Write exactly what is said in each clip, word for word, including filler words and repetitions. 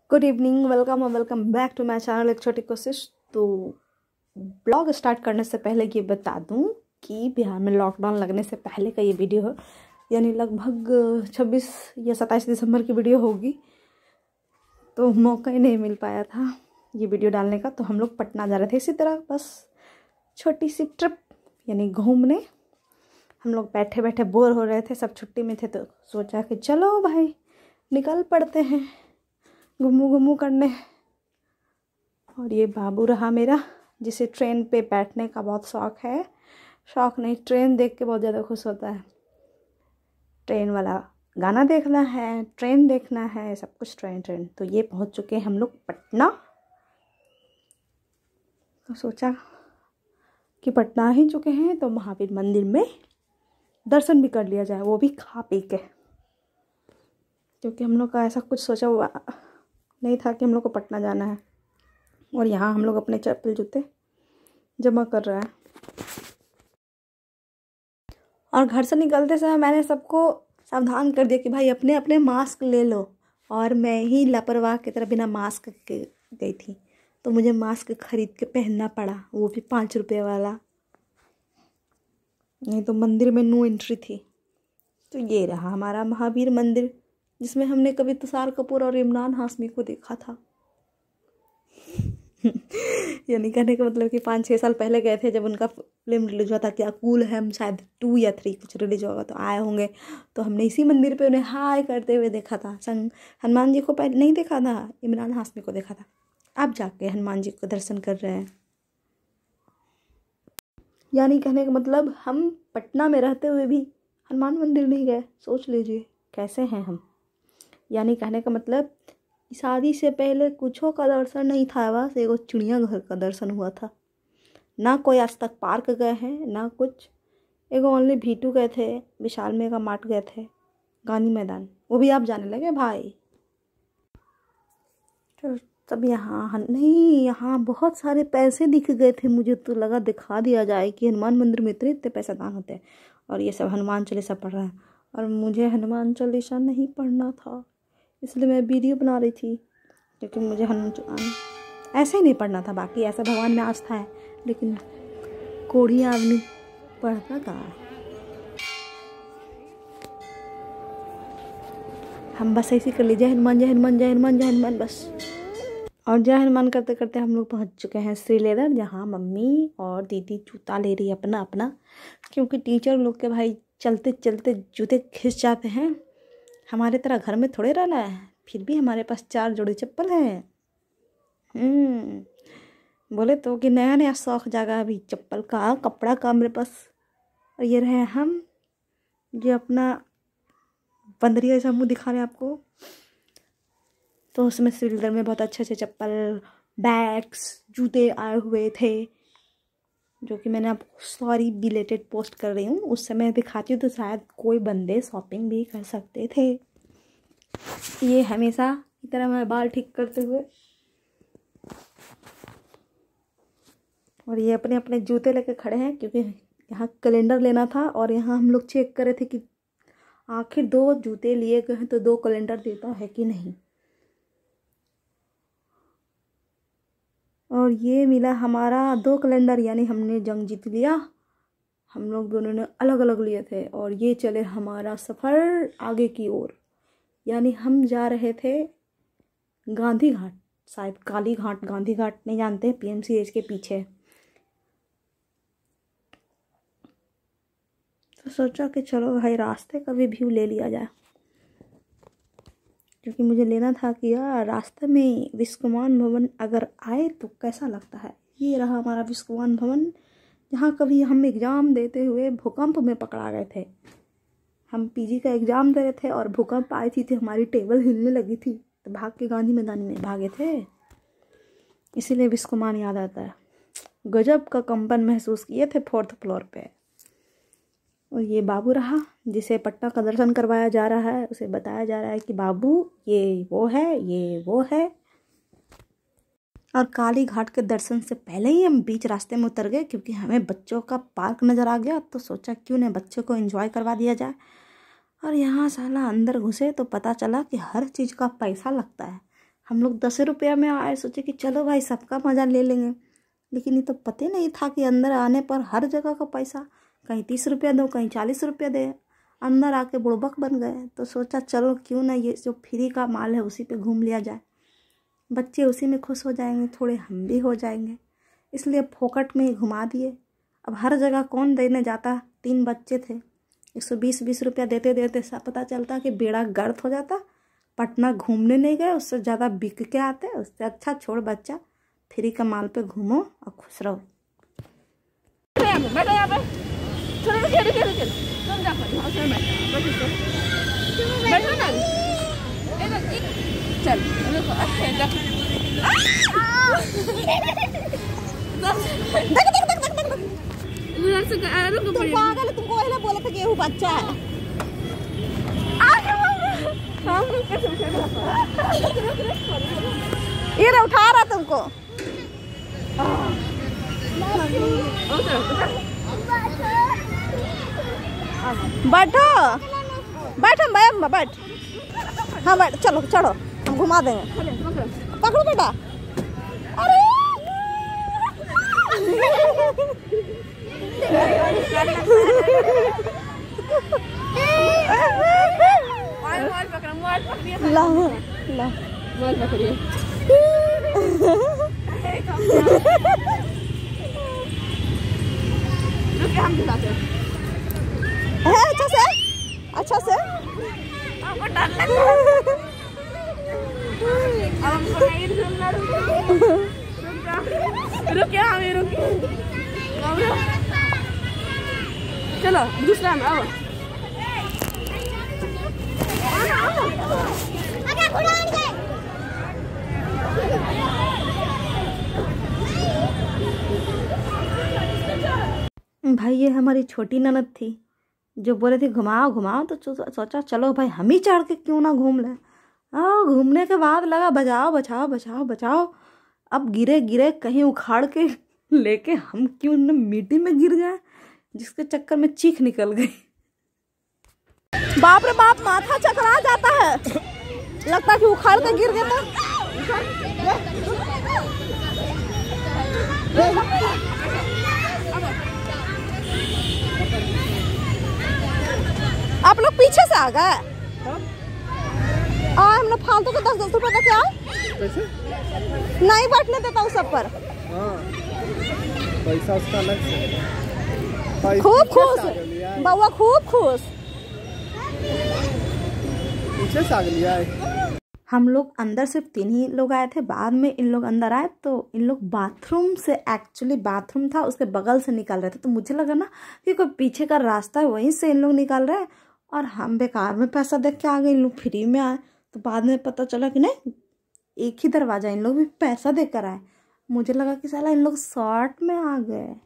Good evening, welcome और welcome back to my channel एक छोटी कोशिश। तो ब्लॉग स्टार्ट करने से पहले ये बता दूं कि बिहार में लॉकडाउन लगने से पहले का ये वीडियो है, यानी लगभग छब्बीस या सत्ताईस दिसंबर की वीडियो होगी। तो मौका ही नहीं मिल पाया था ये वीडियो डालने का। तो हम लोग पटना जा रहे थे, इसी तरह बस छोटी सी ट्रिप यानी घूमने। हम लोग बैठे बैठे बोर हो रहे थे, सब छुट्टी में थे, तो सोचा कि चलो भाई निकल पड़ते हैं घुमू घुमू करने। और ये बाबू रहा मेरा, जिसे ट्रेन पे बैठने का बहुत शौक़ है। शौक़ नहीं, ट्रेन देख के बहुत ज़्यादा खुश होता है। ट्रेन वाला गाना देखना है, ट्रेन देखना है, सब कुछ ट्रेन ट्रेन। तो ये पहुंच चुके हैं हम लोग पटना। तो सोचा कि पटना ही चुके हैं तो महावीर मंदिर में दर्शन भी कर लिया जाए, वो भी खा पी के, क्योंकि हम लोग का ऐसा कुछ सोचा हुआ नहीं था कि हम लोग को पटना जाना है। और यहाँ हम लोग अपने चप्पल जूते जमा कर रहे हैं। और घर से निकलते समय मैंने सबको सावधान कर दिया कि भाई अपने अपने मास्क ले लो। और मैं ही लापरवाह की तरह बिना मास्क के गई थी, तो मुझे मास्क खरीद के पहनना पड़ा, वो भी पाँच रुपये वाला। नहीं तो मंदिर में नो एंट्री थी। तो ये रहा हमारा महावीर मंदिर, जिसमें हमने कभी तुषार कपूर और इमरान हाशमी को देखा था। यानी कहने का मतलब कि पाँच छः साल पहले गए थे, जब उनका फिल्म रिलीज हुआ था, क्या कूल है हम, शायद टू या थ्री कुछ रिलीज होगा, तो आए होंगे। तो हमने इसी मंदिर पे उन्हें हाय करते हुए देखा था। संग हनुमान जी को पहले नहीं देखा था, इमरान हाशमी को देखा था। अब जाके हनुमान जी को दर्शन कर रहे हैं। यानी कहने का मतलब हम पटना में रहते हुए भी हनुमान मंदिर नहीं गए। सोच लीजिए कैसे हैं हम। यानी कहने का मतलब शादी से पहले कुछों का दर्शन नहीं था, बस एगो चिड़ियाघर का दर्शन हुआ था। ना कोई आज तक पार्क गए हैं, ना कुछ। एगो ओनली भीटू गए थे, विशाल मेगा मार्ट गए थे, गांधी मैदान, वो भी आप जाने लगे भाई। तो तब यहाँ नहीं, यहाँ बहुत सारे पैसे दिख गए थे मुझे, तो लगा दिखा दिया जाए कि हनुमान मंदिर में इतने इतने पैसे दान होते हैं। और ये सब हनुमान चालीसा पढ़ रहा है, और मुझे हनुमान चालीसा नहीं पढ़ना था, इसलिए मैं वीडियो बना रही थी। क्योंकि मुझे हनुमान ऐसे ही नहीं पढ़ना था, बाकी ऐसा भगवान में आस्था है, लेकिन कोढ़ी आदमी पढ़ता कहाँ। हम बस ऐसे कर लीजिए हनुमान जय हनुमान जय हनुमान जय हनुमान बस। और जय हनुमान करते करते हम लोग पहुँच चुके हैं श्री लेदर, जहाँ मम्मी और दीदी जूता ले रही है अपना अपना। क्योंकि टीचर लोग के भाई चलते चलते जूते खिंच जाते हैं, हमारे तरह घर में थोड़े रहना है। फिर भी हमारे पास चार जोड़ी चप्पल हैं। हम्म बोले तो कि नया नया शौक जागा अभी चप्पल का, कपड़ा का मेरे पास। और ये रहे हम, जो अपना बंदरी ऐसा मुँह दिखा रहे हैं आपको। तो उसमें सिल्वर में बहुत अच्छे अच्छे चप्पल, बैग्स, जूते आए हुए थे, जो कि मैंने आपको सॉरी बिलेटेड पोस्ट कर रही हूँ। उस समय दिखाती हूँ तो शायद कोई बंदे शॉपिंग भी कर सकते थे। ये हमेशा की तरह मैं बाल ठीक करते हुए, और ये अपने अपने जूते लेके खड़े हैं, क्योंकि यहाँ कैलेंडर लेना था। और यहाँ हम लोग चेक कर रहे थे कि आखिर दो जूते लिए गए हैं तो दो कैलेंडर देता है कि नहीं। और ये मिला हमारा दो कैलेंडर, यानी हमने जंग जीत लिया। हम लोग दोनों ने अलग अलग लिए थे, और ये चले हमारा सफ़र आगे की ओर। यानी हम जा रहे थे गांधी घाट, शायद काली घाट, गांधी घाट नहीं जानते, पीएमसीएच के पीछे। तो सोचा कि चलो भाई रास्ते का भी व्यू ले लिया जाए, क्योंकि मुझे लेना था कि यार रास्ते में विश्वमान भवन अगर आए तो कैसा लगता है। ये रहा हमारा विश्वमान भवन, जहाँ कभी हम एग्ज़ाम देते हुए भूकंप में पकड़ा गए थे। हम पीजी का एग्ज़ाम दे रहे थे और भूकंप आई थी, थी हमारी टेबल हिलने लगी थी, तो भाग के गांधी मैदान में भागे थे। इसीलिए विश्वमान याद आता है। गजब का कंपन महसूस किए थे फोर्थ फ्लोर पे। और ये बाबू रहा, जिसे पटना का दर्शन करवाया जा रहा है। उसे बताया जा रहा है कि बाबू ये वो है, ये वो है। और काली घाट के दर्शन से पहले ही हम बीच रास्ते में उतर गए, क्योंकि हमें बच्चों का पार्क नज़र आ गया। तो सोचा क्यों नहीं बच्चों को एंजॉय करवा दिया जाए। और यहाँ साला अंदर घुसे तो पता चला कि हर चीज़ का पैसा लगता है। हम लोग दस रुपया में आए, सोचे कि चलो भाई सबका मज़ा ले लेंगे, लेकिन ये तो पता नहीं था कि अंदर आने पर हर जगह का पैसा, कहीं तीस रुपया दो कहीं चालीस रुपया दे। अंदर आके बुड़बक बन गए। तो सोचा चलो क्यों ना ये जो फ्री का माल है उसी पे घूम लिया जाए, बच्चे उसी में खुश हो जाएंगे, थोड़े हम भी हो जाएंगे, इसलिए फोकट में ही घुमा दिए। अब हर जगह कौन देने जाता, तीन बच्चे थे, एक सौ बीस बीस रुपया देते देते सब पता चलता कि बेड़ा गर्क हो जाता। पटना घूमने नहीं गए, उससे ज़्यादा बिक के आते। उससे अच्छा छोड़ बच्चा, फ्री का माल पे घूमो और खुश रहो। तुमको पहले बोला था कि ये बच्चा है। ये ना उठा रहा तुमको। बैठो बैठो मैम बैठ। हाँ बैठ, चलो चढ़ो, हम घुमा देंगे। पकड़ो बेटा। अरे ला ला मोबाइल पकड़िए। हम दिखाते हैं अच्छा से अच्छा से। आपको डर लग रहा है? अब हमको नहीं सुनना। रुकिए हमें रुकिए। चलो दूसरा में आओ। भाई ये हमारी छोटी ननद थी जो बोले थे घुमाओ घुमाओ, तो सोचा चलो भाई हम ही चढ़ के क्यों ना घूम लें। हाँ घूमने के बाद लगा बचाओ बचाओ बचाओ बचाओ। अब गिरे गिरे कहीं उखाड़ के लेके हम क्यों न मिट्टी में गिर गए, जिसके चक्कर में चीख निकल गई। बाप रे बाप, माथा चकरा जाता है, लगता कि उखाड़ के गिर गया। आप लोग पीछे से आ गए। और हमने फालतू के दस दस रुपए का क्या नहीं बैठने देता हूँ सब पर। पैसा उसका अलग से। खूब खुश बउआ, खूब खुश। पीछे से आ गया। हम लोग अंदर सिर्फ तीन ही लोग आए थे, बाद में इन लोग अंदर आए तो इन लोग बाथरूम से, एक्चुअली बाथरूम था उसके बगल से निकाल रहे थे, तो मुझे लगा ना कि कोई पीछे का रास्ता है वहीं से इन लोग निकाल रहे हैं, और हम बेकार में पैसा देख के आ गए, इन लोग फ्री में आए। तो बाद में पता चला कि नहीं एक ही दरवाजा, इन लोग भी पैसा देकर आए। मुझे लगा कि साला इन लोग शॉर्ट में आ गए।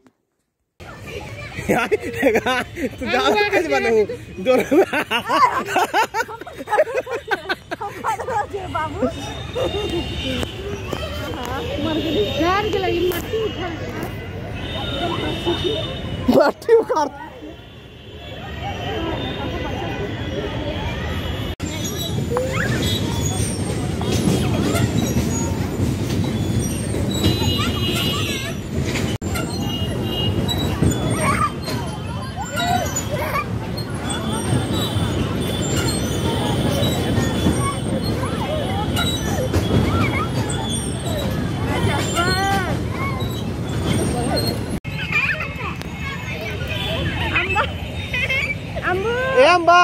बाबू मट्टी उखाड़। अम्बा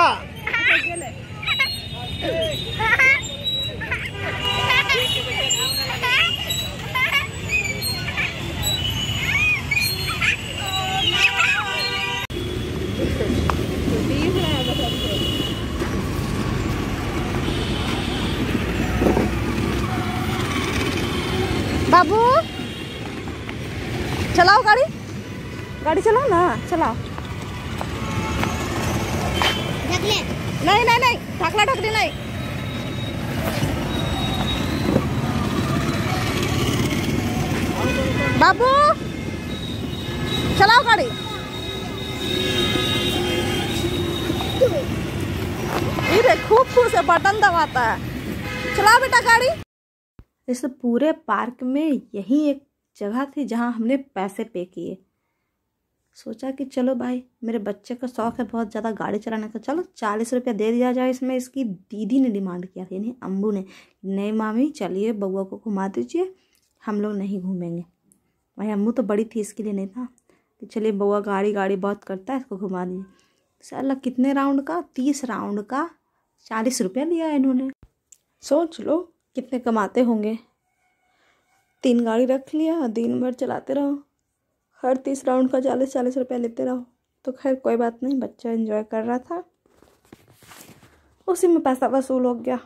बाबू चलाओ गाड़ी, गाड़ी चलाओ ना, चलाओ। नहीं नहीं नहीं, ढकला ढकली नहीं। बाबू चलाओ गाड़ी। ये खूब खुश है, बटन दबाता है। चलाओ बेटा गाड़ी। इस पूरे पार्क में यही एक जगह थी जहाँ हमने पैसे पे किए। सोचा कि चलो भाई, मेरे बच्चे का शौक़ है बहुत ज़्यादा गाड़ी चलाने का, चलो चालीस रुपया दे दिया जाए इसमें। इसकी दीदी ने डिमांड किया था, यानी अम्बू ने, नहीं मामी चलिए बउआ को घुमा दीजिए, हम लोग नहीं घूमेंगे। भाई अम्बू तो बड़ी थी, इसके लिए नहीं था कि चलिए बउआ गाड़ी गाड़ी बहुत करता है, इसको घुमा दीजिए। साला कितने राउंड का, तीस राउंड का चालीस रुपया लिया इन्होंने। सोच लो कितने कमाते होंगे। तीन गाड़ी रख लिया, दिन भर चलाते रहो, हर तीस राउंड का चालीस चालीस रुपया लेते रहो। तो खैर कोई बात नहीं, बच्चा एंजॉय कर रहा था, उसी में पैसा वसूल हो गया।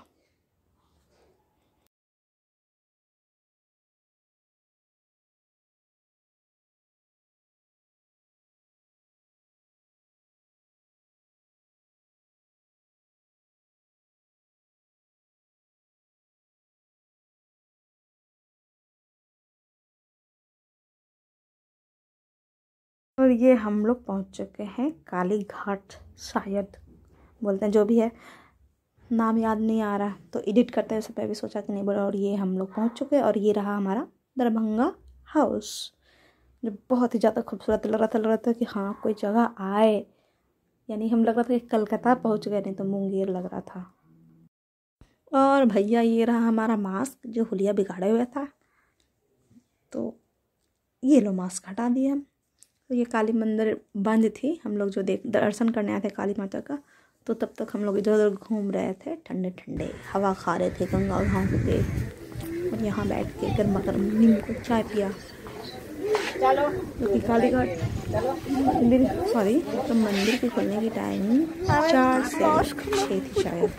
और ये हम लोग पहुंच चुके हैं काली घाट, शायद बोलते हैं, जो भी है नाम याद नहीं आ रहा, तो एडिट करते हैं उससे पहले भी सोचा कि नहीं बोला। और ये हम लोग पहुंच चुके हैं और ये रहा हमारा दरभंगा हाउस, जो बहुत ही ज़्यादा खूबसूरत लग रहा था। लग रहा था कि हाँ कोई जगह आए, यानी हम लग रहा था कि कलकत्ता पहुंच गए, नहीं तो मुंगेर लग रहा था। और भैया ये रहा हमारा मास्क जो हुलिया बिगाड़े हुआ था, तो ये लो मास्क हटा दिया हम। तो ये काली मंदिर बंद थी, हम लोग जो देख दर्शन करने आए थे काली माता का, तो तब तक हम लोग इधर उधर घूम रहे थे, ठंडे ठंडे हवा खा रहे थे गंगा घाट पे, और यहाँ बैठ के गर्मा गर्म नींबू को चाय पिया। चलो काली घाट मंदिर, सॉरी तो मंदिर के खुलने की टाइम चार से छः थी शायद,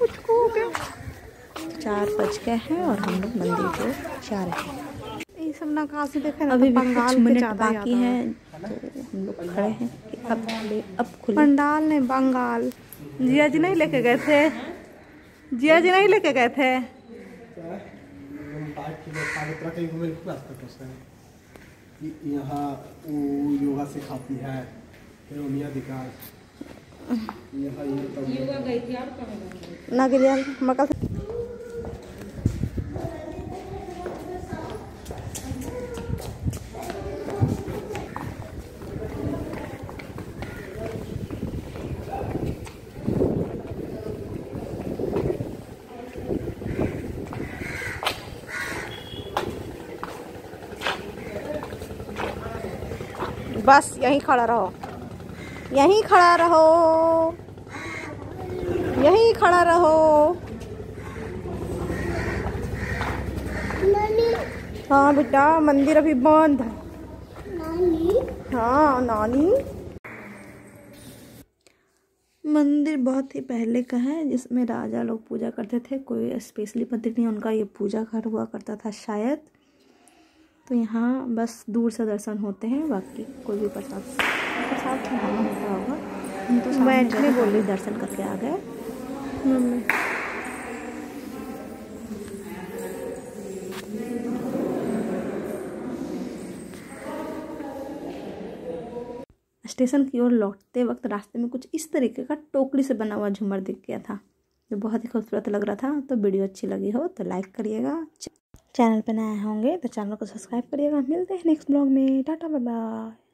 चार बज गए हैं और हम लोग मंदिर को जा रहे हैं। ये सब नक्काशी देखे ना, अभी तो भी कुछ मिनट बाकी हैं, तो हम लोग खड़े हैं कि अब अब खुले। पंडाल ने बंगाल, जिया जी नहीं लेके गए थे, जिया जी नहीं लेके गए थे। यहाँ वो योगा सिखाती है, योगा गई थी और ना गिरिया मकल बस यहीं खड़ा रहो, यहीं खड़ा रहो, यहीं खड़ा रहो। हाँ बेटा, मंदिर अभी बंद है। नानी? हाँ नानी। मंदिर बहुत ही पहले का है, जिसमें राजा लोग पूजा करते थे, कोई स्पेशली मंदिर नहीं, उनका ये पूजा घर हुआ करता था शायद। तो यहाँ बस दूर से दर्शन होते हैं, बाकी कोई भी प्रसाद प्रसाद खाना होता होगा। हम तो बैठने बोले दर्शन करके आ गए। मम्मी स्टेशन की ओर लौटते वक्त रास्ते में कुछ इस तरीके का टोकरी से बना हुआ झूमर दिख गया था, जो बहुत ही खूबसूरत लग रहा था। तो वीडियो अच्छी लगी हो तो लाइक करिएगा, चैनल पे नए होंगे तो चैनल को सब्सक्राइब करिएगा। मिलते हैं नेक्स्ट ब्लॉग में, टाटा बाय बाय।